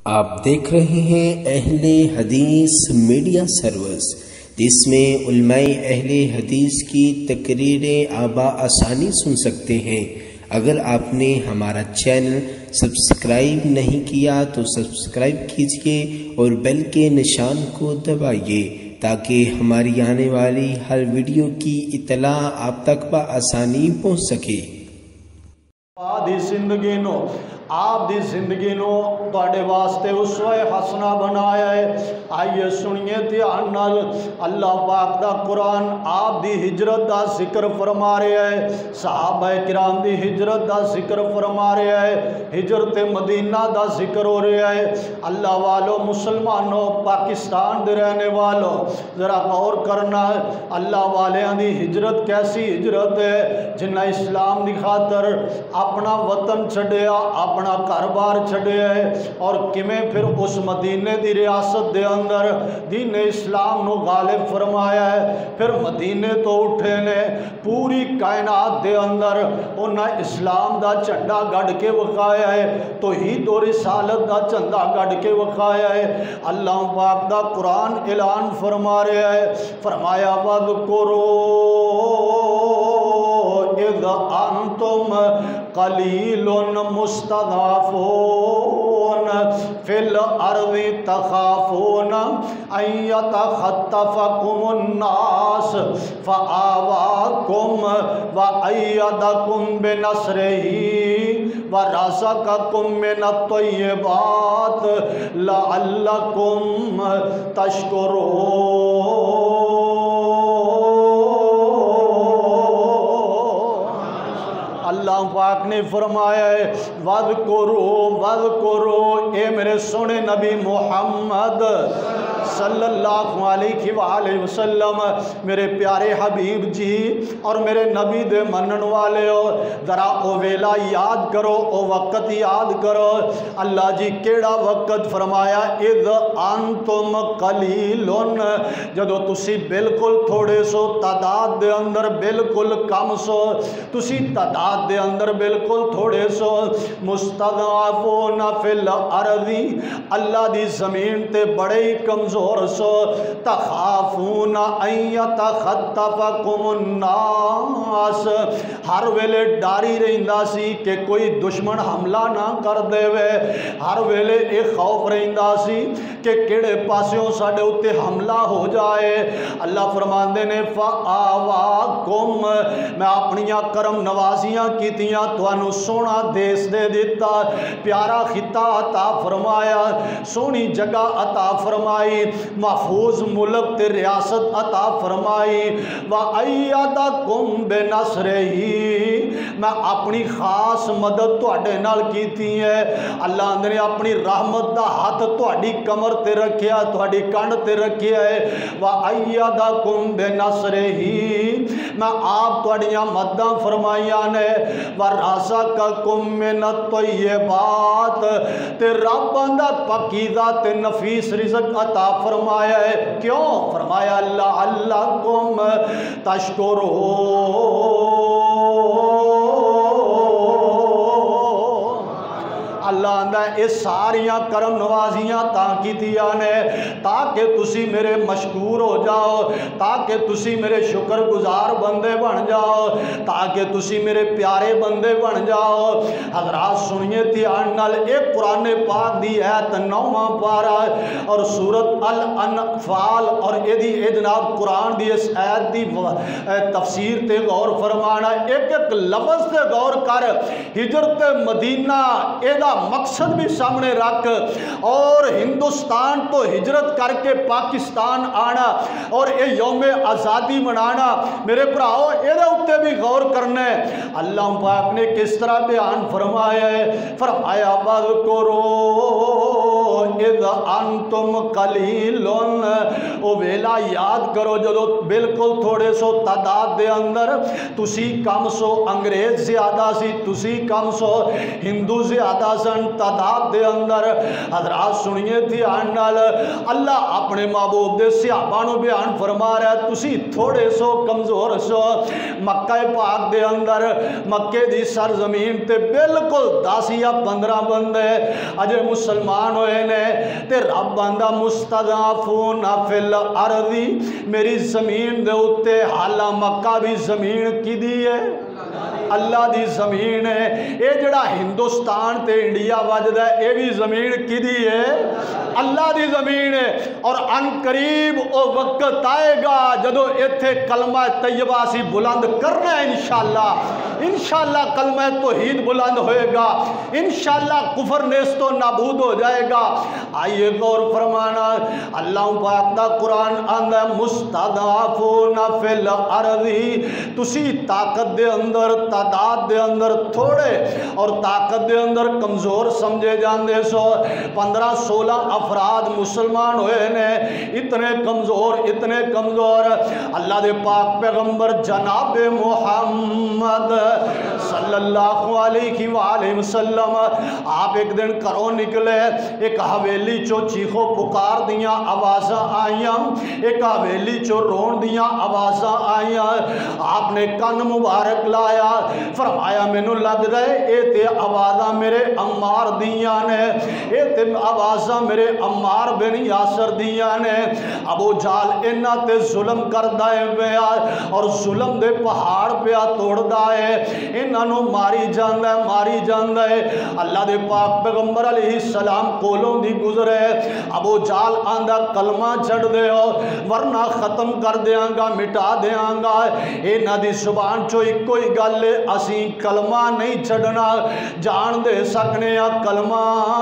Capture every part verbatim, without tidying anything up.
آپ دیکھ رہے ہیں اہل حدیث میڈیا سروس، جس میں علماء اہل حدیث کی تقریریں آپ بآسانی سن سکتے ہیں۔ اگر آپ نے ہمارا چینل سبسکرائب نہیں کیا تو سبسکرائب کیجئے اور بیل کے نشان کو دبائیے تاکہ ہماری آنے والی ہر ویڈیو کی اطلاع آپ تک بآسانی پہنچ سکے۔ آپ دی زندگی نو آپ دی زندگی نو تواڈے واسطے اسوہ حسنہ بنایا ہے۔ آئیے سنیے دھیان نال، اللہ پاک دا قرآن آپ دی ہجرت دا ذکر فرما رہا ہے، صحابہ کرام دی ہجرت دا ذکر فرما رہا ہے، ہجرت مدینہ دا ذکر ہو رہا ہے۔ اللہ والو مسلمانوں، پاکستان دے رہنے والوں، ذرا غور کرنا ہے، اللہ والیاں دی ہجرت کیسی ہجرت ہے، جنہ اسلام دی خاطر اپنا وطن چھڑیا، اپنا کاروبار چھڑیا ہے، اور کمیں پھر اس مدینے دی ریاست دے اندر دین اسلام نو غالب فرمایا ہے۔ پھر مدینے تو اٹھے نے پوری کائنات دے اندر انہیں اسلام دا جھنڈا گڑ کے وکھایا ہے، توحید و رسالت دا جھنڈا گڑ کے وکھایا ہے۔ اللہ پاک دا قرآن اعلان فرما رہا ہے، فرمایا وَذْكُرُوا اِذْ أَنْتُمْ قَلِيلٌ مُسْتَضْعَفُونَ فِي الْأَرْضِ تَخَافُونَ أَنْ يَتَخَطَّفَكُمُ النَّاسُ فَآوَاكُمْ وَأَيَّدَكُمْ بِنَصْرِهِ وَرَزَقَكُمْ مِنَ الطَّيِّبَاتِ لَعَلَّكُمْ تَشْكُرُونَ۔ اللہ پاک نے فرمایا ہے وَذْكُرُوا وَذْكُرُوا، اے میرے سونے نبی محمد صلی اللہ علیہ وآلہ وسلم، میرے پیارے حبیب جی اور میرے نبی دے منن والے ہو، ذرا او ویلا یاد کرو، او وقت یاد کرو۔ اللہ جی کیڑا وقت فرمایا اِذْ أَنْتُمْ قَلِيلٌ، جدو تسی بالکل تھوڑے سو، تعداد دے اندر بالکل کم سو، تسی تعداد دے اندر بالکل تھوڑے سو، مستضعفون فی الارض، اللہ دی زمین تے بڑے ہی کمزور سو، تخافون ان یتخطفکم الناس، ہر ویلے ڈاری رہندا سی کہ کوئی دشمن حملہ نہ کر دے وے، ہر ویلے ایک خوف رہندا سی کہ کیڑے پاسیوں ساڑے اتے حملہ ہو جائے۔ اللہ فرماندے نے فآواکم، میں اپنیاں کرم نوازیاں کیتیاں توانو سونا دیس دے دیتا، پیارا خطہ عطا فرمایا، سونی جگہ عطا فرمائی، محفوظ ملک تے ریاست عطا فرمائی، وَأَيَّدَكُمْ بِنَصْرِهِ، میں اپنی خاص مدد تواڈے نال کیتی ہے۔ اللہ نے اپنی رحمت دا ہاتھ تواڈی کمر تے رکھیا، تواڈی کانڈ تے رکھیا ہے، وَأَيَّدَكُمْ بِنَصْرِهِ، میں آپ تواڈیاں مدداں فرمائیاں نے، وَرَزَقَكُمْ مِنَ الطَّيِّبَاتِ، تے رب دا پاکیزہ تے نفیس رزق عطا فرمایا ہے۔ کیوں فرمایا؟ لَعَلَّكُمْ تَشْكُرُونَ۔ اللہ آندہ اس ساریاں کرم نوازیاں تاکہ دیا نے تاکہ تسی میرے مشکور ہو جاؤ، تاکہ تسی میرے شکر گزار بندے بن جاؤ، تاکہ تسی میرے پیارے بندے بن جاؤ۔ حضرات سنیے دھیان نال، ایک قرآن پاک دی ایت نوواں پارہ اور سورت الانفال، اور ایدی اے جناب قرآن دی اس ایت دی تفسیر تے غور فرمانا، ایک ایک لفظ تے غور کر، ہجرت مدینہ ایدہ مقصد بھی سامنے رکھ، اور ہندوستان تو ہجرت کر کے پاکستان آنا اور اے یوم آزادی منانا، میرے پراؤ ایدہ اتے بھی غور کرنا ہے۔ اللہ پاک نے کس طرح بیان فرمایا ہے، فرمایا وَذْكُرُوا اِذْ انتم قلیلون، او ویلا یاد کرو جدو بالکل تھوڑے سو تعداد دے اندر تسی کم سو، انگریز زیادہ سی تسی کم سو، ہندو زیادہ سن تعداد دے اندر۔ حضرات سنیے تھی آنال اللہ اپنے محبوب دے صحابہ نو بیان فرما رہا ہے تسی تھوڑے سو کمزور سو۔ مکہ پاک دے اندر مکے دی سرزمین تے بالکل دس یا پندرہ بندے اجے مسلمان ہوئے نے تے رب بندہ مستضعفون فی الارض، میری زمین دے اتے حالہ مکہ بھی زمین کی دی ہے، اللہ دی زمین ہے۔ اے جڑا ہندوستان تے انڈیا وجد ہے اے بھی زمین کی دی ہے، اللہ دی زمین ہے۔ اور ان قریب او وقت آئے گا جدو ایتھے کلمہ طیبہ سی بلند کرنا ہے، انشاءاللہ انشاءاللہ کلمہ توحید بلند ہوئے گا، انشاءاللہ کفر نیست و نابود ہو جائے گا۔ آئیے غور فرمانا اللہ پاک دا قرآن آندہ مستضعفون فی الارض، تسی طاقت دے اندر تعداد دے اندر تھوڑے اور طاقت دے اندر کمزور سمجھے جاندے سو، پندرہ سولہ افراد مسلمان ہوئے نے، اتنے کمزور اتنے کمزور۔ اللہ دے پاک پیغمبر جناب محمد صلی اللہ علیہ وآلہ وسلم آپ ایک دن کرو نکلے، ایک حویلی چو چیخو پکار دیاں آوازاں آئیاں، ایک حویلی چو رون دیاں آوازاں آئیاں۔ آپ نے کن مبارک لایا، فرمایا مینو لگ دے اے تے آوازاں میرے عمار دیاں نے، اے تے آوازاں میرے عمار بن یاسر دیاں نے۔ ابو جال انہاں تے ظلم کر دائے پیا اور ظلم دے پہاڑ پیا توڑ دائے، انہاں نو ماری جاندہ ہے ماری جاندہ ہے۔ اللہ دے پاک پیغمبر علیہ السلام کولوں دی گزرے، ابو جال آندہ کلمہ چھڑ دے ہو ورنہ ختم کر دیاں گا مٹا دیاں گا۔ انہاں دی زبان چو ایک کوئی گلے اسیں کلمہ نہیں چھڑنا، جان دے سکنے یا کلمہ،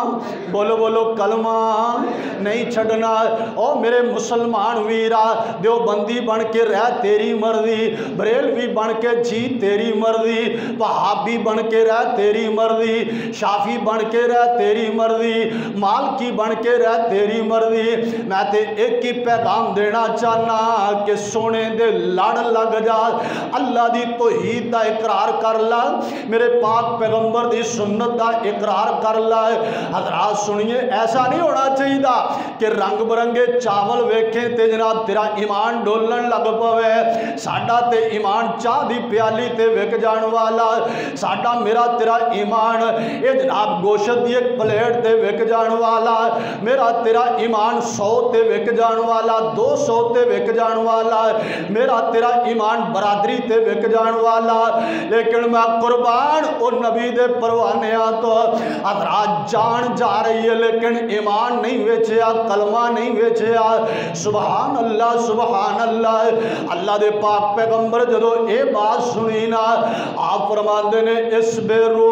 بولو بولو کلمہ نہیں چھڑنا۔ او میرے مسلمان ویرا، دیوبندی بن کے رہ تیری مرضی، بریلوی بن کے جی تیری مرضی، وہابی بن کے رہ تیری مرضی، شافی بن کے رہ تیری مرضی، مالکی بن کے رہ تیری مرضی۔ میں تے ایک ہی پیغام دینا چاہنا کہ سونے دے لڑ لگ جا، اللہ دی توحید دا اقرار کر لا، میرے پاک پیغمبر دی سنت دا اقرار کر لا۔ حضرات سنیے ایسا نہیں ہونا چاہیے دا کہ رنگ برنگے چاول ویکھیں تے جناب تیرا ایمان ڈولن لگ پوے۔ ساڈا تے ایمان چاہ دی پیالی تے وک جان والا، ساڈا میرا تیرا ایمان اے جناب گوشت دی ایک پلیٹ تے وک جان والا، میرا تیرا ایمان سو تے وک جان والا، دو سو تے وک جان والا، میرا تیرا ایمان برادری تے وک جان والا۔ لیکن میں قربان او نبی دے پروانیاں تو حضرات جان جا رہی ہے لیکن ایمان نہیں ویچیا، کلمہ نہیں ویچیا۔ سبحان اللہ سبحان اللہ۔ اللہ دے پاک پیغمبر جدو اے بات سنی نا، آپ فرماندے نے اسبرو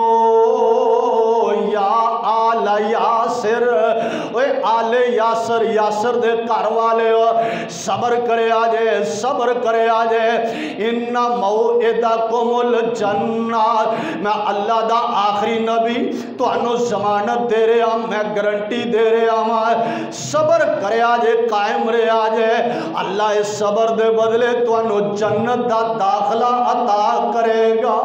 یا آل یاسر، اے آل یاسر یاسر دے گھر والے ہو، صبر کرے آجے صبر کرے آجے، ان موعدکم الجنہ، میں اللہ دا آخری نبی تو انو ضمانت دے رہے ہاں، میں گارنٹی دے رہے ہاں، صبر کرے آجے قائم رہے آجے، اللہ اس صبر دے بدلے تو انو جنت دا داخلہ عطا کرے گا۔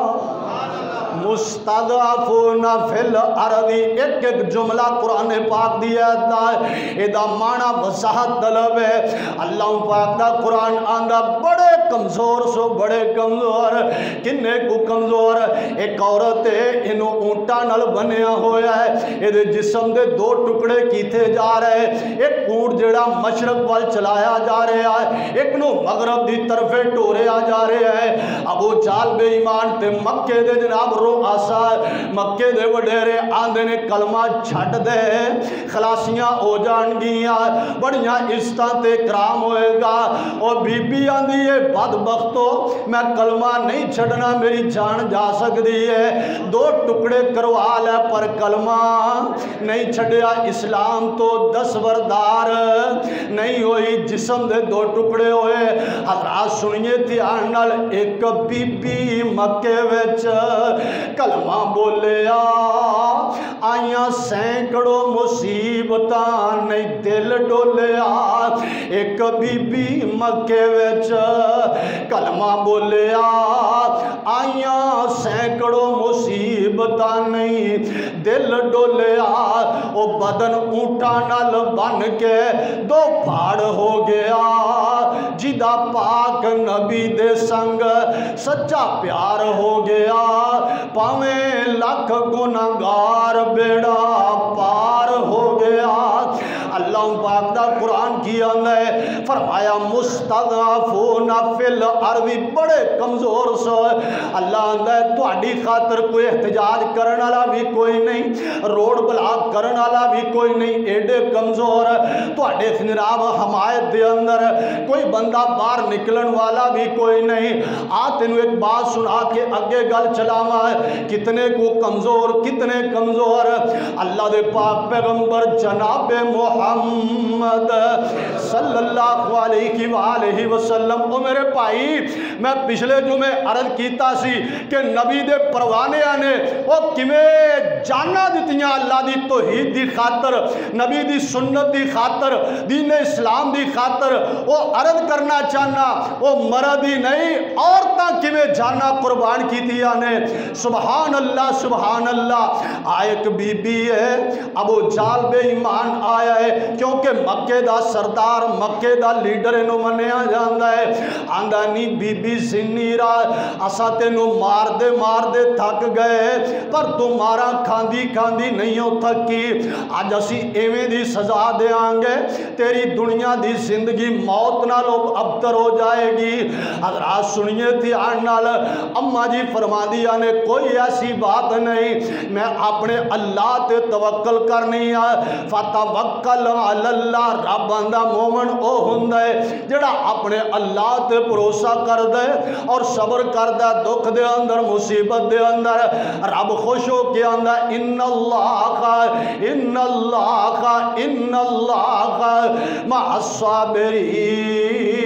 مستضعفون فی الارض، ایک ایک جملہ قرآن پاک دی ہے، ادا معنی وضاحت طلب ہے۔ اللہ پاک دا قرآن آندہ بڑے کمزور سو بڑے کمزور، کنے کو کمزور، ایک عورت ہے انہوں اونٹا نل بنیا ہویا ہے، یہ جسم دے دو ٹکڑے کیتے جا رہے، ایک اونٹ جڑا مشرق وال چلایا جا رہا ہے، ایک نو مغرب دی طرفے ٹوریا جا رہا ہے۔ ابو جال بے ایمان تے مکے دے جناب رو آسا مکے دے وڈیرے آندے نے کلمہ چھٹ دے، خلاصیاں ہو جان گیاں، بڑیاں عزتاں تے کرام ہوئے گا۔ اور بی بی آندی ہے بدبختو میں کلمہ نہیں چھڑنا، میری جان جا سکتی ہے، دو ٹکڑے کروا لے پر کلمہ نہیں چھڑیا۔ اسلام تو دستبردار نہیں ہوئی، جسم دے دو ٹکڑے ہوئے۔ حضرات سنیے دھیان نال، ایک بی بی مکے وچ کلمہ بولیا آئیاں سینکڑوں مصیبتاں نہیں دل ڈولیا ایک بی بی مکے وچ کلمہ بولیا آئیاں سینکڑوں مصیبتاں نہیں دل ڈولیا او بدن اونٹا نال بن کے دو پھاڑ ہو گیا جدا پاک نبی دے سنگ سچا پیار ہو گیا پاویں لکھ گناہگار بیڑا پار ہو گیا اللہ پاک دا قرآن کی آندہ ہے فرمایا مستضعفون فی الارض بڑے کمزور سو اللہ آندہ ہے تہاڈی خاطر کوئی احتجاج کرن والا بھی کوئی نہیں روڈ بلاک کرن والا بھی کوئی نہیں ایڈے کمزور تہاڈے جناب حمایت دے اندر کوئی بندہ باہر نکلن والا بھی کوئی نہیں آ تینوں ایک بات سنا کے اگے گل چلاواں کتنے کو کمزور کتنے کمزور اللہ دے پاک پیغمبر جناب محمد صلی اللہ علیہ وآلہ وسلم او میرے بھائی میں پچھلے جمعے عرض کیتا سی کہ نبی دے پروانے آنے او کیویں جانا دتیاں اللہ دی توحید دی خاطر نبی دی سنت دی خاطر دین اسلام دی خاطر او عرض کرنا چاہنا او مرد ہی نہیں عورتاں کیویں جانا قربان کیتیاں نے سبحان اللہ سبحان اللہ آیت بی بی ہے ابو جال بے ایمان آیا ہے کیونکہ مکے دا سردار مکے دا لیڈر انہوں منیا جاندہ ہے آندہ نی بی بی زنیرہ اسا تینوں مار دے مار دے تھک گئے پر تمہارا کھاندی کھاندی نہیں ہو تھکی آج اسی ایویں دی سزا دے آنگے تیری دنیا دی زندگی موت نہ لو ابتر ہو جائے گی حضرات سنیے تھی آنال اممہ جی فرما دیا نے کوئی ایسی بات نہیں میں اپنے اللہ تے توکل کرنی ہے فتوکل علی اللہ رب اندہ مومن او ہندے جڑا اپنے اللہ تے بھروسہ کر دے اور صبر کر دے دکھ دے اندر مصیبت دے اندر رب خوش ہو کے اندہ ان اللہ کا ان اللہ کا ان اللہ کا مع الصابرین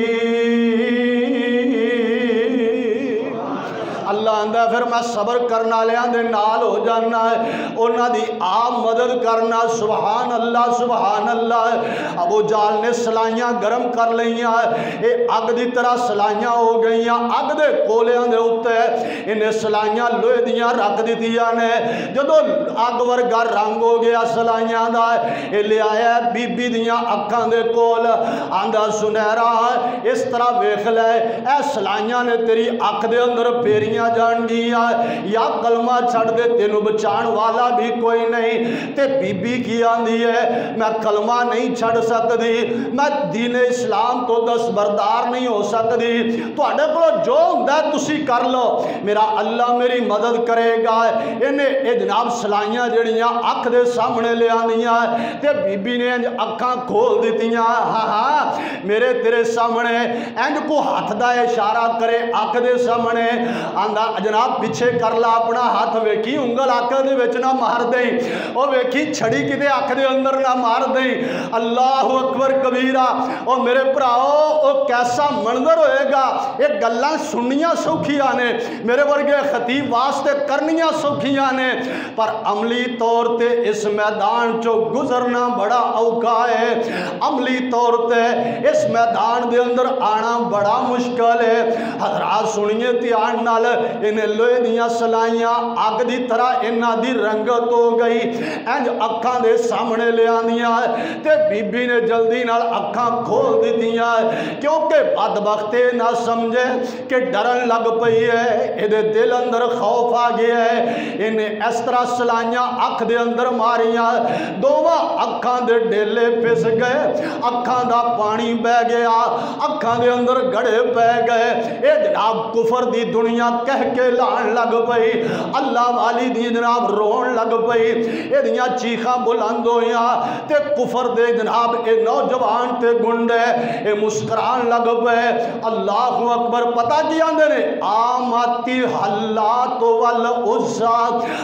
اللہ اندہ پھر میں صبر کرنا لے آندے نال ہو جانا ہے انہاں دی آپ مدد کرنا سبحان اللہ سبحان اللہ ابو جال نے سلائیاں گرم کر لئیاں اے اگ دی طرح سلائیاں ہو گئیاں اگ دے کولیاں دے ہوتے ہیں انہیں سلائیاں لوے دیاں رکھ دی دیاں نے جدو اگ ورگا رنگ ہو گیا سلائیاں دا اے لے آیا بی بی دیاں اکھاں دے کول آندہ سنہرا اس طرح ویکھ لے اے سلائیاں نے تیری اکھ دے اندر پیریاں جان گیا یا کلمہ چھڑ دے تینوں بچان والا بھی کوئی نہیں تے بی بی کی آندھی ہے میں کلمہ نہیں چھڑ سکتی میں دین اسلام تو دس بردار نہیں ہو سکتی تو اڈے کو جو ہندہ تسی کر لو میرا اللہ میری مدد کرے گا انہیں اے جناب سلائیاں جڑیاں اکھ دے سامنے لے آندیاں تے بی بی نے انج اکھاں کھول دیتیاں ہاں ہاں میرے تیرے سامنے انج کو ہاتھ دا اشارہ کرے اکھ دے سامنے آندہ جناب پیچھے کر لا اپنا ہاتھ ویکھی انگل آکھ دے وچ نہ مار دیں او ویکھی چھڑی کدے آکھ دے اندر نہ مار دیں اللہ اکبر کبیرہ او میرے پراؤ او کیسا منظر ہوئے گا ایک گلان سنیاں سوکھیاں نے میرے ورگے خطیب واسطے کرنیاں سوکھیاں نے پر عملی طور تے اس میدان چو گزرنا بڑا اوکا ہے عملی طور تے اس میدان دے اندر آنا بڑا مشکل ہے حضرات سنیے تھی آن نال انہیں لوئے دیاں سلائیاں آگ دی طرح انہاں دی رنگت ہو گئی انج اکھاں دے سامنے لے آندیاں تے بی بی نے جلدی نال اکھاں کھول دیتیاں کیونکہ بدبختے نہ سمجھے کہ ڈرن لگ پئی ہے ادھے دل اندر خوف آ گیا ہے انہیں اس طرح سلائیاں اکھ دے اندر ماریاں دوواں اکھاں دے ڈیلے پس گئے اکھاں دا پانی بہ گیا اکھاں دے اندر گڑے پہ گئے اے جناب کفر دی دنیا کہہ کے لان لگ پئی اللہ والی دی جناب رون لگ پئی اے دیاں چیخاں بلند ہویاں تے کفر دے جناب اے نوجوان تے گنڈے اے مسکران لگ پئے اللہ اکبر پتہ کی آندے نے آمتی حلات والعزا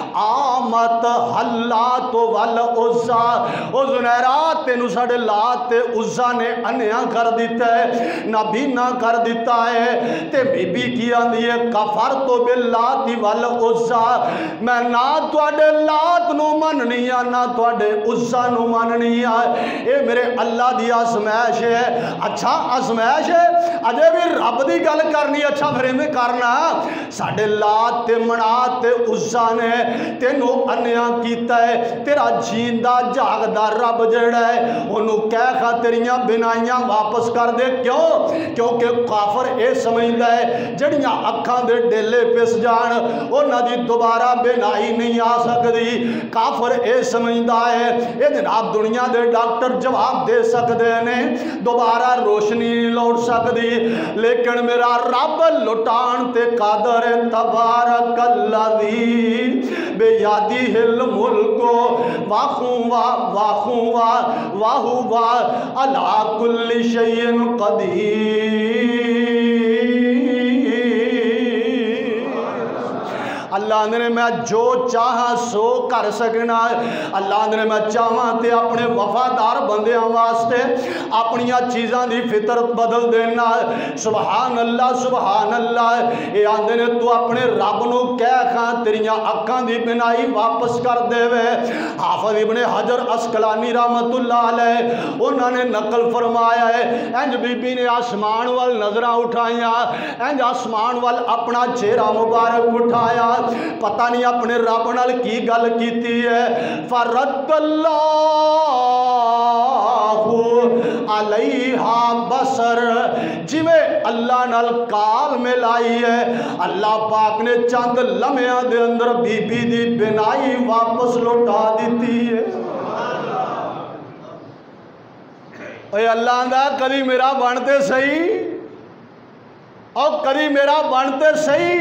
آمت حلات والعزا او زنیرات تینو ساڑے لات تے عزا نے انیاں کر دیتا ہے نبی نہ کر دیتا ہے تے بی بی کی آندی ہے کفر تو बिल्लाति वल उज़्ज़ा, मैं ना तुहाडे लात नू मननी आ ना तुहाडे उज़्ज़ा नू मननी आ। ये मेरे अल्लाह दी आज़माइश है। अच्छा आज़माइश है, अजे भी रब दी गल करनी, अच्छा फिर इवें करना। साडे लात ते मनात ते उज़्ज़ा ने तेनू अन्या कीता है, तेरा जींदा जागदा रब जिहड़ा है ओनू कह खा तेरियां बिनाइयां वापस कर दे। क्यों? क्योंकि काफर ये समझदा है जड़ियां अखां दे डेले पिस जान उन्हां दी दोबारा बिनाई नहीं आ सकदी। काफर ये समझदा है ये जनाब दुनिया दे डॉक्टर जवाब दे सकदे ने, दोबारा रोशनी नहीं लौट सकदी, लेकिन मेरा रब लुटान ते कादर है। तबारकल्लज़ी बेयदिहिल मुल्को वाहू वा वाहू वा वाहू वा अला कुल्लि शैइन कदीर। अल्लाह ने मैं जो चाहा सो कर सकना। अल्लाह ने मैं चाहवा तो अपने वफादार बंदियां वास्ते अपनिया चीज़ों की फितरत बदल देना। सुबहान अल्लाह सुबहान अल्लाह। ये आंदे ने तू अपने रब नू कह खा तेरिया अखां की बिनाई वापस कर देवे। हाफिज़ इब्ने हजर अस्कलानी रहमतुल्लाह अलैह उन्होंने नकल फरमाया है, इंज बीबी ने आसमान वाल नजर उठाइया, इंज आसमान वाल अपना चेहरा मुबारक उठाया, पता नहीं अपने रब नाल की गल कीती है। फरद्दल्लाहु अलैहा बसर, जिवें अल्लाह नाल काल मिलाई है, अल्लाह पाक ने चंद लम्हियां दे अंदर बीबी दी बिनाई वापस लौटा दी है। ओए अल्लाह दा कदी मेरा बनते सही और कदी मेरा बनते सही,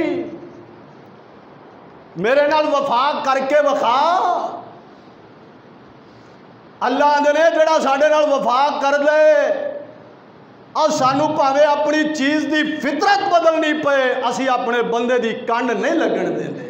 मेरे नाल वफा करके वखा। अल्लाह ने जड़ा साडे नाल वफा कर दे और सानू भावें अपनी चीज़ की फितरत बदलनी पे, असी अपने बंदे की कंड नहीं लगन देंगे।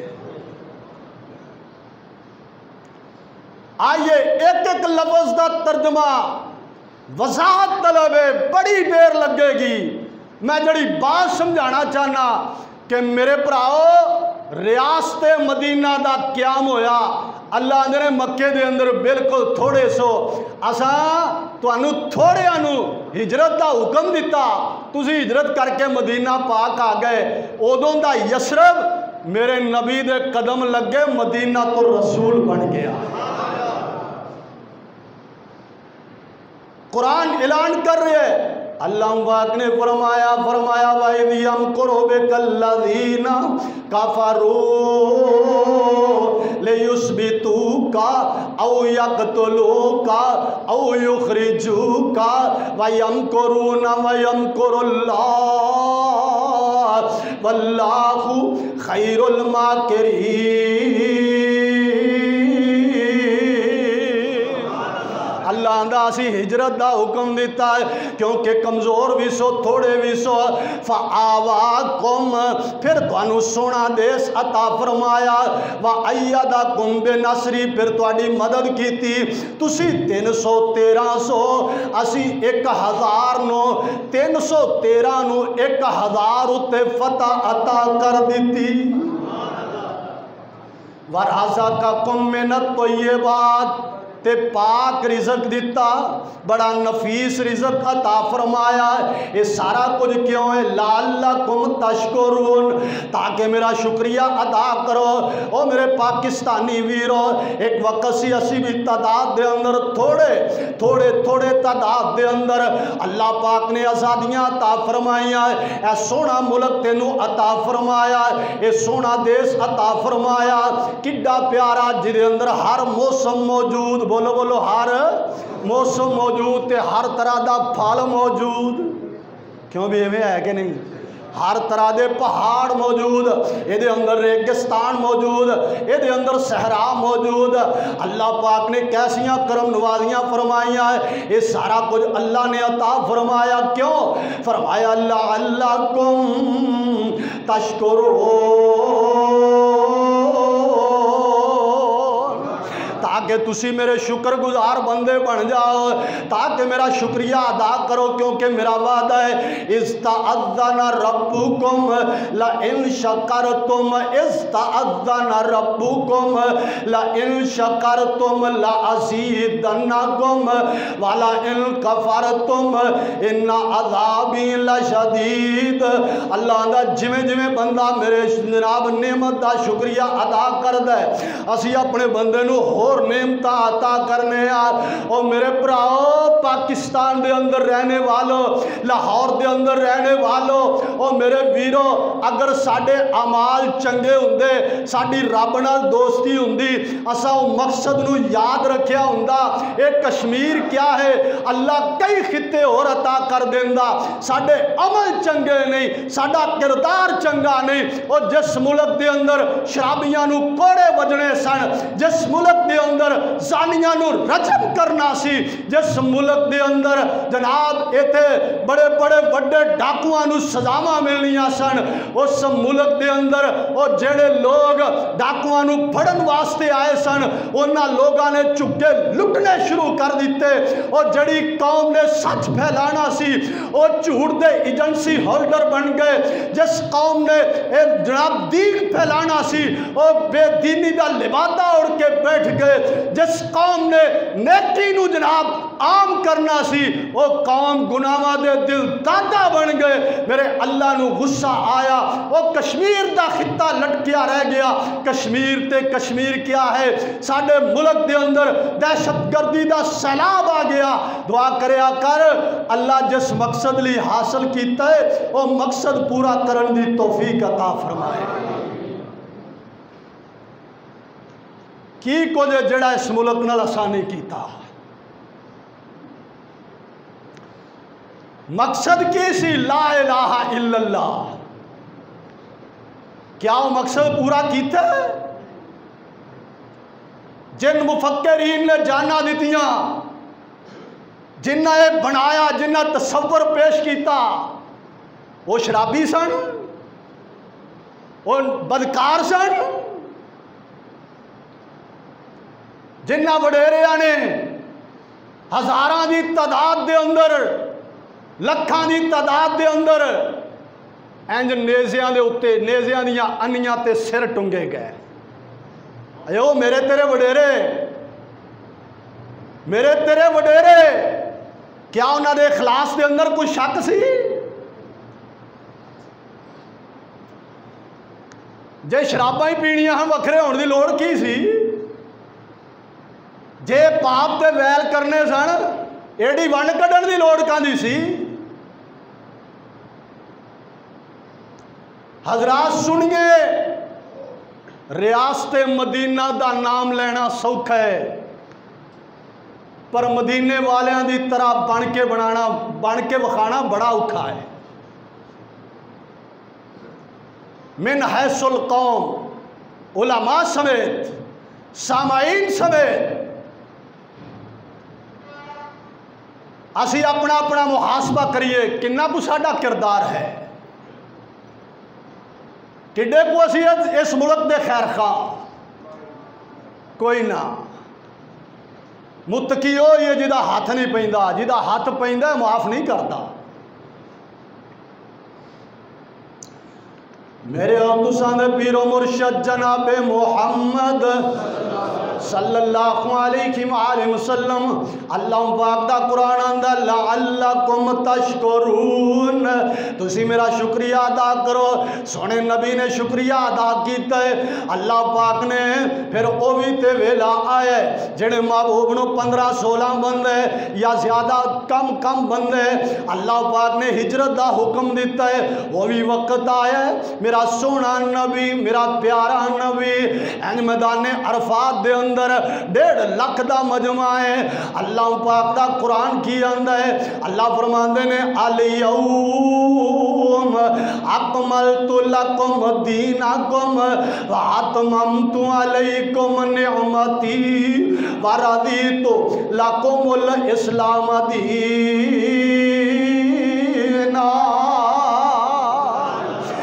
आइए एक एक लफ्ज़ का तर्जमा वजाहत तलब है, बड़ी देर लगेगी। मैं जड़ी बात समझाना चाहना कि मेरे भराओ रियासते मदीना का क्याम होया। अल्लाह ने मक्के दे अंदर बिल्कुल थोड़े सो असा तुहानू थोड़िया नू हिजरत का हुक्म दिता, तुसी हिजरत करके मदीना पाक आ गए। उदों का यसरब मेरे नबी दे कदम लगे, मदीना तो रसूल बन गया। कुरान ऐलान कर रहे है, अल्लाह पाक ने फरमाया फरमाया वाइद यमकुरु बिकल्लज़ीना कफरू लियुस्बितूका औ यक़्तुलूका औ युख़रिजूका व यमकुरूना व यमकुरुल्लाह वल्लाहु खैरुल माकिरीन। अल्लाह आंदा असी हिजरत का हुक्म दिता है क्योंकि कमज़ोर भी सो थोड़े भी सो। फ़आवाकुम, फिर तुहानू सोना देश अता फरमाया। व अय्यदकुम बिनसरी, फिर तुहाडी मदद कीती। तुसी तीन सौ तेरह सौ, असी एक हज़ार नो तीन सौ तेरह नू एक हज़ार उत्ते फतह अता कर दी। वरज़क़कुम मिनत तय्यिबात, ते पाक रिज़क दिता, बड़ा नफीस रिज़क अता फरमाया। ये सारा कुछ क्यों है? लअल्लकुम तशकुरून, ताकि मेरा शुक्रिया अदा करो। ओ मेरे पाकिस्तानी वीरो, एक वक्त सी असी भी तादाद दे अंदर थोड़े थोड़े थोड़े तादाद दे अंदर अल्लाह पाक ने आज़ादियाँ अता फरमाइया। ऐ सोना मुल्क तेनू अता फरमाया, ये सोना देश अता फरमाया, किड्डा प्यारा जिदे अंदर हर मौसम मौजूद, बोलो बोलो हर मौसम मौजूद, ते हर तरह का फल मौजूद। क्यों भी इवें है कि नहीं? हर तरह के पहाड़ मौजूद, ये अंदर रेगिस्तान मौजूद, ये अंदर सहरा मौजूद। अल्लाह पाक ने कैसियां करम नवाजियां फरमाइया है, ये सारा कुछ अल्लाह ने अता फरमाया। क्यों फरमाया? अल्लाह अल्लाह कुम तशकुरून, تاکہ تسی میرے شکر گزار بندے بن جاؤ، تاکہ میرا شکریہ ادا کرو، کیونکہ میرا وعدہ ہے استعذن ربکم لئن شکرتم استعذن ربکم لئن شکرتم لأزیدنکم ولئن کفرتم ان عذابی لشدید۔ اللہ دا جویں جویں بندہ میرے جناب نعمت دا شکریہ ادا کردا ہے، اسی اپنے بندے نو ہور نعمتاں عطا کرنے آ۔ او میرے بھراؤ پاکستان دے اندر رہنے والوں، لاہور دے اندر رہنے والوں، او میرے ویرو، اگر ساڈے اعمال چنگے ہوندے، ساڈی رب نال دوستی ہوندی، اساں او مقصد نو یاد رکھیا ہوندا، اے کشمیر کیا ہے اللہ کئی خطے اور عطا کر دیندا، ساڈے عمل چنگے نہیں، ساڈا کردار چنگا نہیں۔ او جس ملک دے اندر شرابیاں نو کوڑے وجنے سن، جس ملک دے اندر زانیاں نو رجم کرنا سی، جس ملک دے اندر جناب ایتھے بڑے بڑے وڈے ڈاکواں نو سزاواں ملنیاں سن، اس ملک دے اندر او جڑے لوگ ڈاکواں نو پھڑن واسطے آئے سن، انہاں لوگاں نے چکے لٹنے شروع کر دیتے۔ او جڑی قوم نے سچ پھیلانا سی، او جھوٹ دے ایجنسی ہولڈر بن گئے۔ جس قوم نے اے جناب دین پھیلانا سی، او بے دینی دا لبادہ اڑ کے بیٹھ گئے۔ جس قوم نے نیکی نو جناب عام کرنا سی، او قوم گناہاں دے دل دادا بن گئے۔ میرے اللہ نو غصہ آیا، او کشمیر دا خطہ لٹکیا رہ گیا۔ کشمیر تے کشمیر کیا ہے، ساڈے ملک دے اندر دہشت گردی دا سیلاب آ گیا۔ دعا کریا کر اللہ جس مقصد لی حاصل کیتا ہے او مقصد پورا کرن دی توفیق عطا فرمائے۔ کی کچھ جڑا اس ملک نال آسانی کیتا، مقصد کی سی لا الہ الا اللہ، کیا وہ مقصد پورا کیتا ہے؟ جن مفکرین نے جانا دیتیاں، جنہ یہ بنایا، جنہ تصور پیش کیتا، وہ شرابی سن، وہ بدکار سن، جنہ وڈیریاں نے ہزاراں دی تعداد دے اندر، لکھاں دی تعداد دے اندر انج نیزیاں دے اتے، نیزیاں دیاں انیاں تے سر ٹنگے گئے۔ ایو میرے تیرے وڈیرے، میرے تیرے وڈیرے، کیا انہاں دے اخلاص دے اندر کوئی شک سی؟ جے شراباں ہی پینیاں ہن وکھرے ہون دی لوڑ کی سی؟ جے پاپ تے ویل کرنے سن، ایڈی ونڈ کڈن دی لوڑ کاندی سی؟ حضرات سنیے، ریاست مدینہ دا نام لینا سوکھا ہے، پر مدینے والیاں دی طرح بن کے بنانا، بن کے وکھانا بڑا اوکھا ہے۔ من حیث القوم، علماء سمیت، سامعین سمیت، اسی اپنا اپنا محاسبہ کریے، کنہ کو ساڈا کردار ہے، کڈے کو اسی اس ملک دے خیر خواہ، کوئی نہ۔ متقی ہو یہ جدا ہاتھ نہیں پیندا، جدا ہاتھ پیندا معاف نہیں کرتا۔ میرے اور تساں دے پیر و مرشد جناب محمد صلی اللہ علیہ وآلہ وسلم، اللہ پاک دا قرآن آندا لعلکم تشکرون، تسی میرا شکریہ ادا کرو۔ سونے نبی نے شکریہ ادا کیتا ہے، اللہ پاک نے پھر او بھی تے ویلا آئے جنہیں محبوب نو پندرہ سولہ بندے یا زیادہ کم کم بندے اللہ پاک نے ہجرت دا حکم دیتا ہے، وہ بھی وقت آیا ہے میرا سونا نبی، میرا پیارا نبی این میدان عرفات دے اندر ڈیڑھ لکھ دا مجمع ہے، اللہ پاک دا قرآن کی اندہ ہے، اللہ فرماندے نے الیوم اکملت لکم دینکم واتممت علیکم نعمتی ورضیت لکم الاسلام دینا۔ اللہ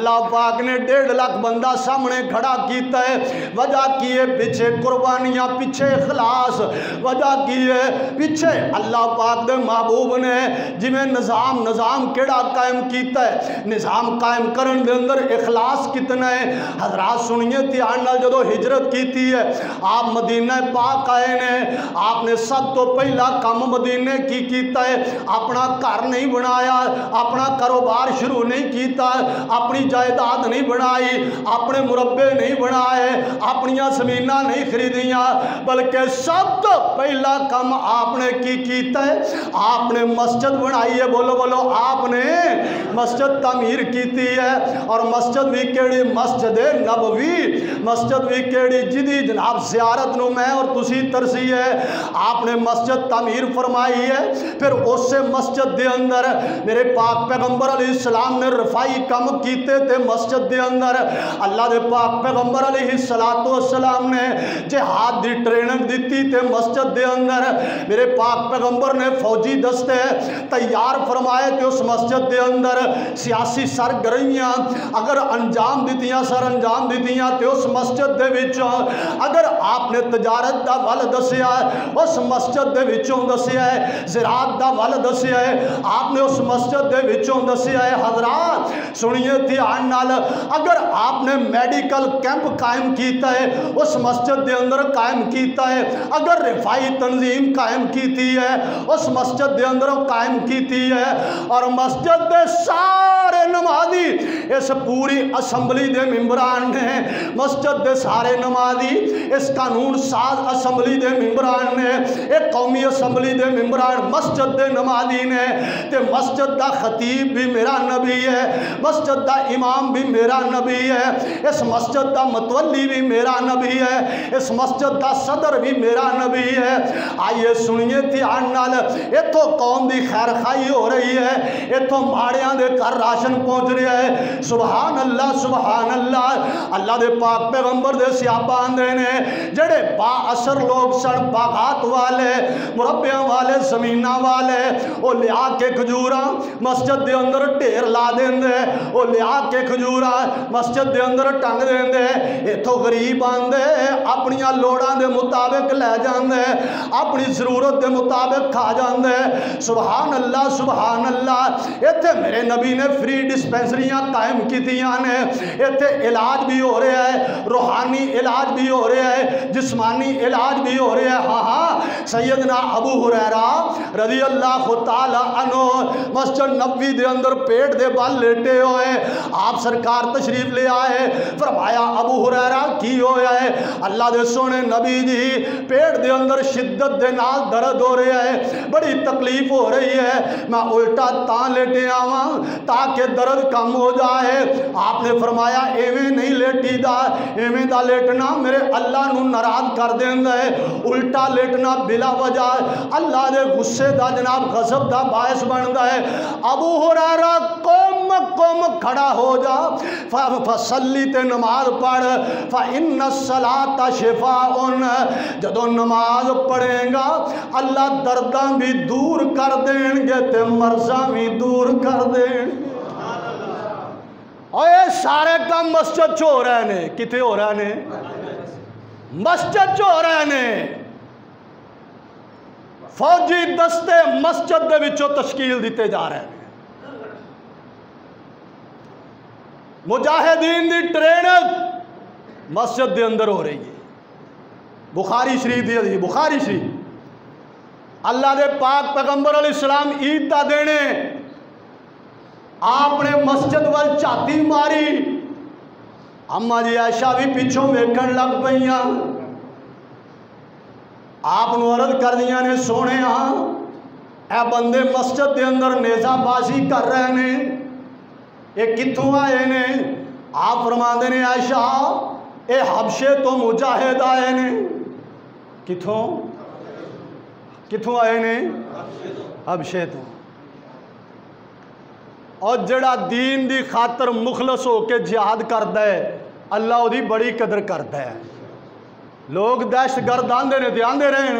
اللہ پاک نے ڈیڑھ لاکھ بندہ سامنے کھڑا کیتا ہے. وجہ کی ہے پیچھے قربانیاں, پیچھے اخلاص. وجہ کی ہے پیچھے اللہ پاک دے محبوب نے جی میں نظام نظام کیڑا قائم کیتا ہے. نظام قائم کرن دے اندر اخلاص کتنا ہے. حضرات سنیے دھیان نال, جدو ہجرت کیتی ہے آپ مدینہ پاک آئے نے, آپ نے سب تو پہلا کام مدینے کی کیتا ہے. اپنا گھر نہیں بنایا, اپنا کاروبار شروع نہیں کیتا, اپنی جائیداد نہیں بنائی, اپنے مربے نہیں بنائے, اپنیاں زمیناں نہیں خریدیاں, بلکہ سب تو پہلا کام آپ نے کی کیتا ہے, آپ نے مسجد بنائی ہے. بولو بولو, آپ نے مسجد تعمیر کیتی ہے. اور مسجد بھی کیڑی, مسجد نبوی, مسجد بھی کیڑی جدی جناب زیارت نو میں اور تسی ترسی ہے. آپ نے مسجد تعمیر فرمائی ہے. پھر اس سے مسجد دے اندر میرے پاک پیغمبر علیہ السلام نے رفائی کم کیتے تھے مسجد دے اندر. اللہ دے پاک پیغمبر علیہ السلام نے جہاد دی ٹریننگ دیتی تھے مسجد دے اندر. میرے پاک پیغمبر نے فوجی دستے تیار فرمائے تھے اس مسجد دے اندر. سیاسی سرگرمیاں اگر انجام دیتیاں سر انجام دیتیاں تے اس مسجد دے وچوں. اگر آپ نے تجارت دا ول دسیا اس مسجد دے وچوں دسیا ہے, زراعت دا ول دسیا ہے آپ نے اس مسجد دے وچوں دسیا ہے. حضرات سنیے دھیان نال, اگر آپ نے میڈیکل کیمپ قائم کیتا ہے اس مسجد دے اندر قائم کیتا ہے, اگر رفائی تنظیم قائم کیتی ہے اس مسجد دے اندر قائم کیتی ہے, اور مسجد دے سارے نمازی اس پوری اسمبلی دے ممبران نے, مسجد دے سارے نمازی اس قانون ساز اسمبلی دے ممبران نے, ایک قومی اسمبلی دے ممبران مسجد دے نمازی نے, تے مسجد دا خطیب بھی میرا نبی ہے, مسجد دا امام بھی میرا نبی ہے, اس مسجد دا متولی بھی میرا نبی ہے, اس مسجد دا صدر بھی میرا نبی ہے. آئیے سنیے دھیان نال, ایتھوں قوم دی خیر خائی ہو رہی ہے, ایتھوں ماڑیاں دے گھر راشن پہنچ رہا ہے. سبحان اللہ سبحان اللہ. اللہ دے پاک پیغمبر دے صحابہ آندے نے جڑے با اثر لوگ سن, باغات والے, مربیاں والے, زمیناں والے, وہ لیا کے کھجوراں مسجد دے اندر ڈھیر لا دین دے, وہ لیا کے کھجوراں مسجد دے اندر ٹنگ دین دے. ایتھوں غریب آندے اپنیاں لوڑاں دے مطابق لے جاندے, اپنی ضرورت دے مطابق کھا جاندے. سبحان اللہ سبحان اللہ. ایتھے میرے نبی نے فری ڈسپینسریاں قائم کیتیاں نے, ایتھے علاج بھی ہو رہا ہے, روحانی علاج بھی ہو رہا ہے, جسمانی علاج بھی ہو رہا ہے. ہاں ہاں سیدنا ابو ہریرہ رضی اللہ تعالی عنہ مسجد نبوی دے اندر پیٹ دے بال لیٹے ہوئے, آپ سرکار تشریف لے آئے, فرمایا ابو ہریرہ کی ہویا ہے؟ اللہ دے سونے نبی جی پیٹ دے اندر شدت دے نال درد ہو رہا ہے, بڑی تکلیف ہو رہی ہے, میں الٹا تاں لیٹے آواں تاکہ درد کم ہو جائے. آپ نے فرمایا ایویں نہیں لیٹی دا, ایویں دا لیٹنا میرے اللہ نو ناراض کر دیندا ہے, الٹا لیٹنا بلا وجہ اللہ دے غصے دا جناب غضب دا باعث بندا ہے. ابو ہریرہ قوم قوم کھڑا ہو جا, فصلی تے نماز پڑھ, فإن الصلاۃ شفاء, جدو نماز پڑھیں گا اللہ درداں بھی دور کر دیں گے تے مرضاں بھی دور کر دیں. اور یہ سارے کام مسجد چو ہو رہے نے, کتے ہو رہے نے؟ مسجد چو ہو رہے نے. فوجی دستے مسجد دے وچوں تشکیل دیتے جا رہے ہیں, مجاہدین دی ٹریننگ مسجد دے اندر ہو رہی ہے. بخاری شریف دی حدیث, بخاری شریف, اللہ دے پاک پیغمبر علیہ السلام عید دا دینے, آپ نے مسجد وال چاتی ماری, اماں جی عائشہ بھی پیچھوں ویکھن لگ پئیاں, آپ نو عرض کر دیاں نے سونے ہاں اے بندے مسجد دے اندر نیزہ بازی کر رہے نے, اے کتھوں آئے نے؟ آپ فرماندے نے عائشہ اے حبشے تو مجاہد آئے نے. کتھوں کتھوں آئے نے؟ حبشے تو. اور جڑا دین دی خاطر مخلص ہو کے جہاد کردا ہے اللہ وہ دی بڑی قدر کردا ہے. لوگ دہشت گرد آندے نے تے آندے رہن,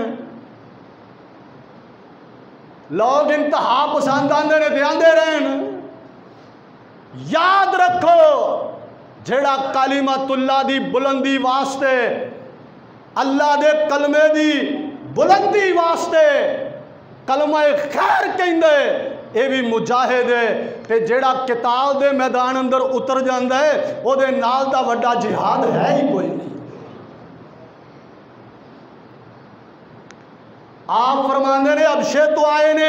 لوگ انتہا پسند آندے نے تے آندے رہن, याद रखो जेड़ा कलिमतुल्लाह दी बुलंदी वास्ते अल्लाह दे कलमे दी बुलंदी वास्ते कलमा खैर कहंदे ये भी मुजाहिद है ते जेड़ा किताब दे मैदान अंदर उतर जांदा है ओदे नाल दा वड्डा जिहाद है ही कोई नहीं। आप फरमांदे ने अबशे तो आए ने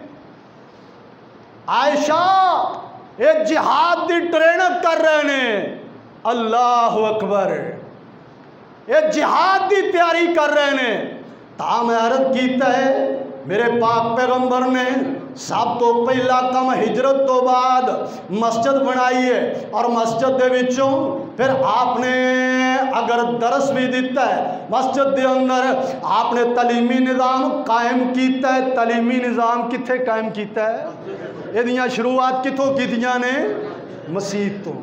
आयशा ये जिहाद दी ट्रेनिंग कर रहे ने, अल्लाह अकबर, ये जिहाद दी तैयारी कर रहे ने। ताम अर्ज कीता है मेरे पाक पैगंबर ने सब तो पहला कम हिजरत तो बाद मस्जिद बनाई है और मस्जिद दे विचों फिर आपने अगर दरस भी दिता है मस्जिद दे अंदर आपने तलीमी निज़ाम कायम कीता है। तलीमी निज़ाम कित्थे कायम कीता है? इहदियां शुरुआत कित्थों कीतियां ने? मसीत तो।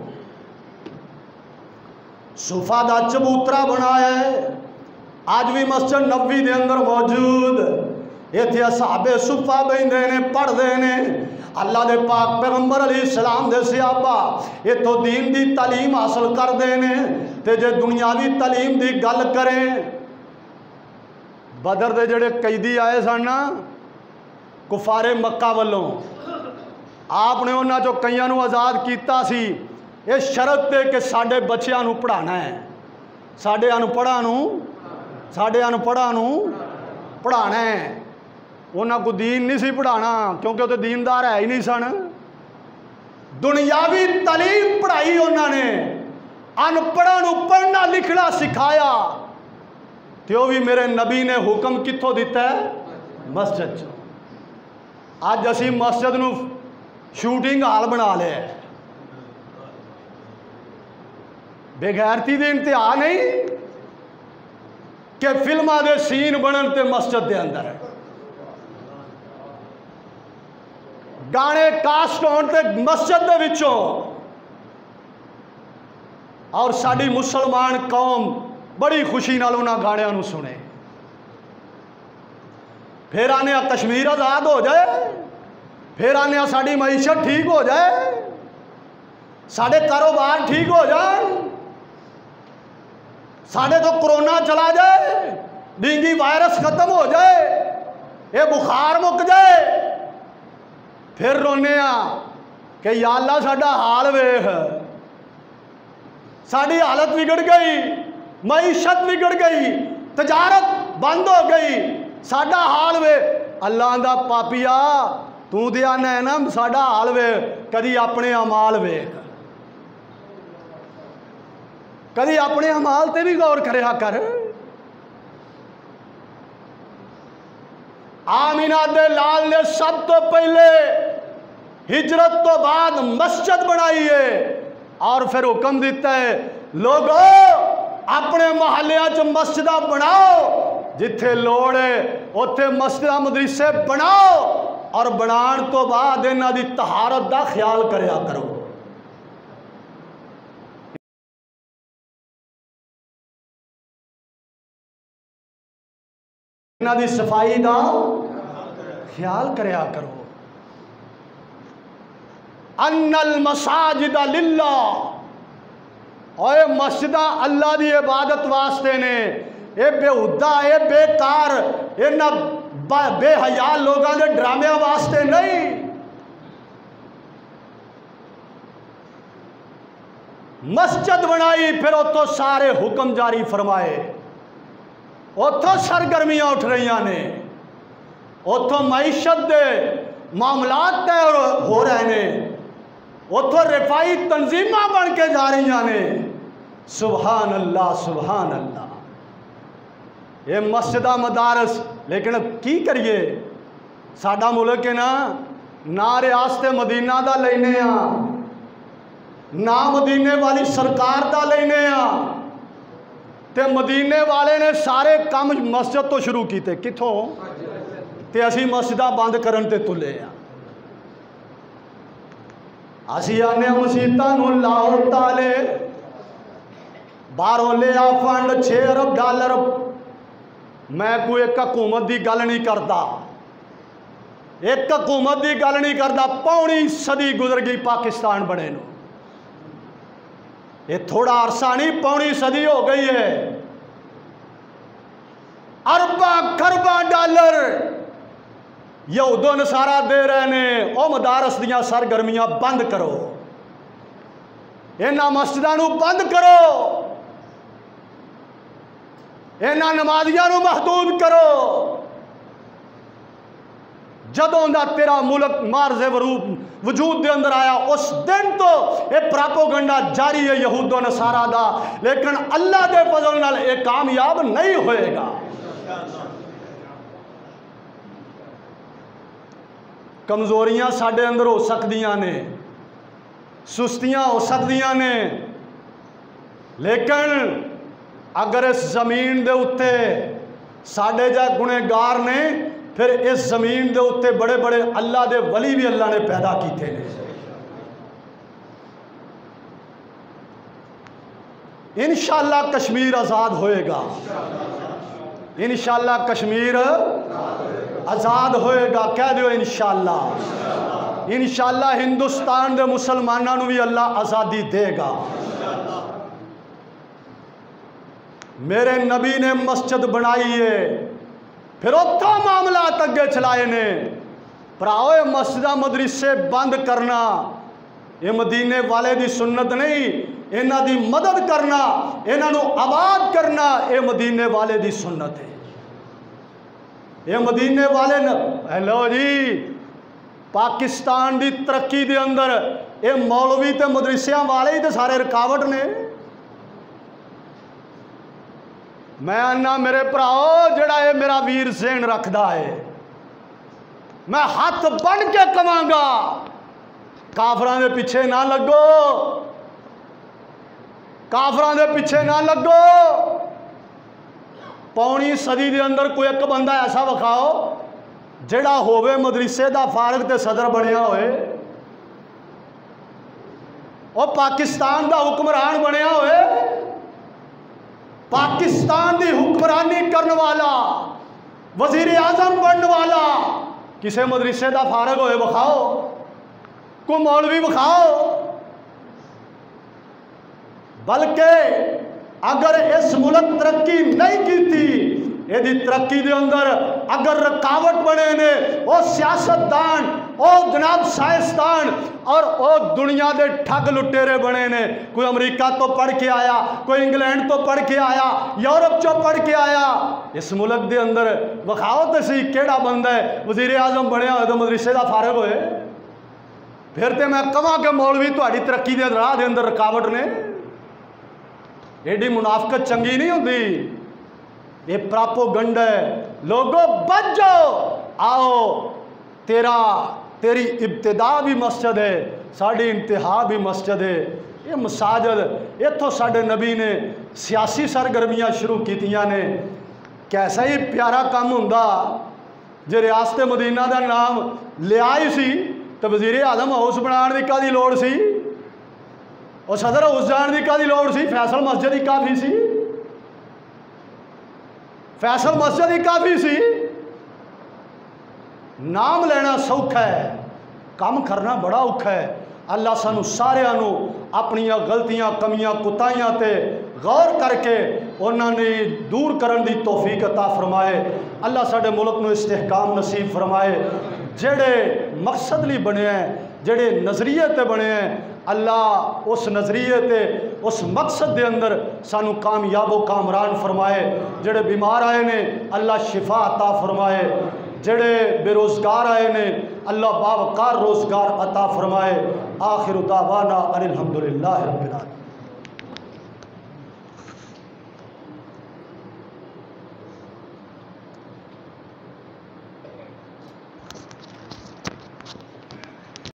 सुफा दा चबूतरा बनाया है, आज भी मस्जिद नबी दे अंदर मौजूद। इत्थे असहाबे सुफा बहिंदे ने, पढ़दे ने। अल्लाह दे पाक पैगंबर अलैहिस्सलाम दे सहाबा इत्थों दीन दी तालीम हासिल करदे ने। ते जे दुनियावी तालीम दी गल करें, बदर दे जेड़े कैदी आए सन ना कुफारे मक्का वल्लों, आपने उन्हां चों कईयां नूं आज़ाद कीता सी ये शरत ते कि साडे बच्चिआं नूं पढ़ाना है, साडे अनपढ़ां नूं साडे अनपढ़ां नूं पढ़ाना है। उन्हां को दीन नहीं सी पढ़ाना क्योंकि वो तो दीनदार है ही नहीं सन। दुनियावी तालीम पढ़ाई उन्होंने, अनपढ़ां नूं पढ़ना लिखना सिखाया। तो भी मेरे नबी ने हुक्म कित्थों दिता है? मस्जिद चो। अज असी मस्जिद नूं शूटिंग हाल बना लिया। बेगैरती दे इंतहा नहीं कि फिल्मां दे सीन बनन ते मस्जिद दे अंदर गाने कास्ट होण ते मस्जिद दे विचों। और साडी मुसलमान कौम बड़ी खुशी नाल उन्हां गाणिआं नूं सुने। फिर आने कश्मीर आज़ाद हो जाए, फिर आने साडी मईशत ठीक हो जाए, साडे कारोबार ठीक हो जाए, साढ़े तो कोरोना चला जाए, डेंगू वायरस खत्म हो जाए, ये बुखार मुक जाए, फिर रोने कि या अल्लाह साडा हाल वेख, साड़ी हालत बिगड़ गई, मईशत बिगड़ गई, तजारत बंद हो गई, साडा हाल वे। अल्लाह दा पापिया तू ते आना है ना साडा हाल वे, कदी अपने अमाल वेख, कदी अपने अमाल ते भी गौर करया कर। आमीना दे लाल ने सब तो पहले हिजरत तो बाद मस्जिद बनाई है और फिर हुक्म दिता है लोगों अपने मोहल्लियां च मस्जिदां बनाओ, जिथे लोड़ है उत्थे मस्जिदां मदरसे बनाओ और बनाने तो बाद इन्हां दी तहारत दा ख्याल करया करो। इन्हां दी सफाई दा ख्याल करया करो। अन्नल मसाजिद लिल्लाह, और मस्जिदां अल्लाह दी इबादत वास्ते ने। ये बेहुदा ये बेकार इन्हां बेहया लोगों के ड्रामे वास्ते नहीं। मस्जिद बनाई फिर उतो सारे हुक्म जारी फरमाए, उतो सरगर्मियां उठ रही ने, उतो मईशत के मामलात तय हो रहे हैं, उतो रिफाई तंजीमां बन के जा रही ने। सुबहान अल्लाह सुबहान अल्लाह। ये मस्जिद मदारस, लेकिन की करिए साडा मुल्क है ना, ना रियासत मदीना दा लेने आ, ना मदीने वाली सरकार दा लेने आ, ते मदीने वाले ने सारे काम मस्जिद तो शुरू किए। कित्थों? ते असी मस्जिदां बंद करन ते तुले आ। असी आने मसीतां नूं लाओ ताले, बाहरों ले आ फंड छे अरब डॉलर। मैं कोई एक हुकूमत की गल नहीं करता, ایک حکومت کی گل نہیں کرتا، پوری صدی گزر گئی پاکستان بنے نو، یہ تھوڑا عرصہ نہیں، پوری صدی ہو گئی ہے، ارباں خرباں ڈالر یہود و نصارہ دے رہے نے، او مدارس دیاں سرگرمیاں بند کرو، انہاں مسجداں نو بند کرو، انہاں نمازیاں نو محدود کرو۔ جدوں دا تیرا ملک مارز وجود دے اندر آیا اس دن تو یہ پراپوگنڈا جاری ہے یہود و نصارہ دا، لیکن اللہ دے فضل نال یہ کامیاب نہیں ہوئے گا۔ کمزوریاں ساڈے اندر ہو سکدیاں نے، سستیاں ہو سکدیاں نے، لیکن اگر اس زمین دے اتے ساڈے جا گنہگار نے، پھر اس زمین دے اتے بڑے بڑے اللہ دے ولی بھی اللہ نے پیدا کیتے ہیں۔ انشاءاللہ کشمیر آزاد ہوئے گا، انشاءاللہ کشمیر آزاد ہوئے گا، کہہ دیو انشاءاللہ۔ انشاءاللہ ہندوستان دے مسلمانوں بھی اللہ آزادی دے گا۔ میرے نبی نے مسجد بنائی ہے، پھر اتھا معاملات اگے چلائے نے، پراؤ مسجدہ مدرسے بند کرنا یہ مدینے والے دی سنت نہیں، انہاں دی مدد کرنا، انہاں نو آباد کرنا یہ مدینے والے دی سنت ہے۔ یہ مدینے والے ہیلو جی، پاکستان دی ترقی دے اندر یہ مولوی تے مدرسیاں والے ہی تے سارے رکاوٹ نے۔ میں آنا میرے پراؤ جڑا ہے میرا ویر ذہن رکھدا ہے، میں ہاتھ بن کے کماں گا، کافراں دے پیچھے نہ لگو، کافراں دے پیچھے نہ لگو۔ پونی صدی دے اندر کوئی ایک بندہ ایسا وکھاؤ جڑا ہووے مدرسے دا فارغ تے صدر بنیا ہوئے، اور پاکستان دا حکمران بنیا ہوئے، پاکستان دی حکمرانی کرنے والا، وزیر اعظم بننے والا کسے مدرسے دا فارغ ہوئے وکھاؤ، کوئی مولوی وکھاؤ۔ بلکہ اگر اس ملک ترقی نہیں کی تھی، یہ دی ترقی دے اندر اگر رکاوٹ بنے نے وہ سیاستدان، او جناب سائنسدان اور او دنیا دے ٹھگ لٹیرے بنے نے، کوئی امریکہ تو پڑھ کے آیا، کوئی انگلینڈ تو پڑھ کے آیا، یورپ چو پڑھ کے آیا، اس ملک دے اندر وکھاؤ تے سی کیڑا بندہ ہے وزیر اعظم بنیا ہوئے تو مدرسے دا فارغ ہوئے، پھر تے میں کہاں کہ مولوی تہاڈی ترقی دے راہ دے اندر رکاوٹ نے۔ ایڈی منافقت چنگی نہیں ہوندی، یہ پراپوگنڈ ہے۔ لوگوں بچ جاؤ، آؤ تیرا تیری ابتدا بھی مسجد ہے، ساڑی انتہا بھی مسجد ہے۔ یہ مساجد اتھوں ساڑے نبی نے سیاسی سرگرمیاں شروع کیتیاں نے، کیسا ہی پیارا کام ہوندا جے ریاست مدینہ دا نام لیا ہی سی تو وزیر اعظم ہاؤس بنان دی کدی لوڑ سی، اور صدر ہاؤس جان دی کدی لوڑ سی، فیصل مسجد ہی کافی سی، فیصل مسجد ہی کافی سی۔ نام لینا سوکھا ہے، کام کرنا بڑا اوکھا ہے۔ اللہ سانو سارے آنو اپنی غلطیاں کمیاں کتائیاں تے غور کر کے انہوں نے دور کرن دی توفیق عطا فرمائے۔ اللہ ساڑے ملک نو استحکام نصیب فرمائے۔ جڑے مقصد لی بنے ہیں، جڑے نظریے تے بنے ہیں، اللہ اس نظریے تے اس مقصد دے اندر سانو کامیاب و کامران فرمائے۔ جڑے بیمار آئے نے اللہ شفا عطا فرمائے، جڑے بے روزگار آئے نے اللہ باوقار روزگار عطا فرمائے۔ آخر دعوانا ان الحمدللہ رب العالمین۔